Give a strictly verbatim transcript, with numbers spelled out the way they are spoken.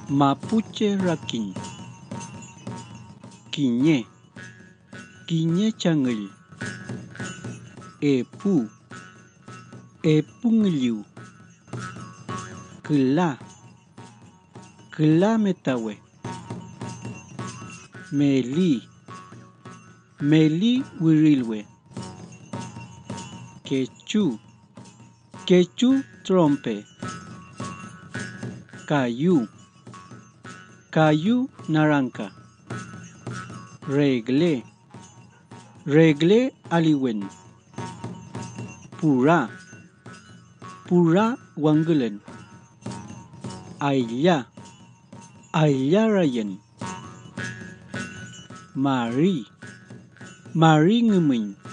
Mapuche rakin. Kiñe. Kiñe changil. Epu. Epungiliu. Kla. Kla metawe. Meli. Meli wirilwe. Quechu. Quechu trompe. Cayu. Cayu naranja. Regle. Regle aliwen. Pura. Pura wangulen. Ailla. Ailla rayen. Mari. Mari ngemen.